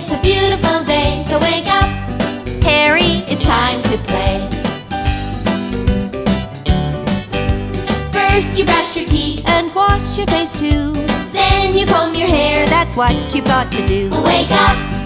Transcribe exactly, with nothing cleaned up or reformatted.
It's a beautiful day, so wake up, Harry, it's time to play. First you brush your teeth, and wash your face too. then you comb your hair. That's what you've got to do. Wake up,